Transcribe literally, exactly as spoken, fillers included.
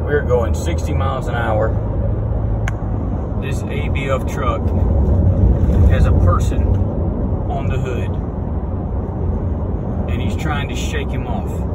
We're going sixty miles an hour. This A B F truck has a person on the hood, and he's trying to shake him off.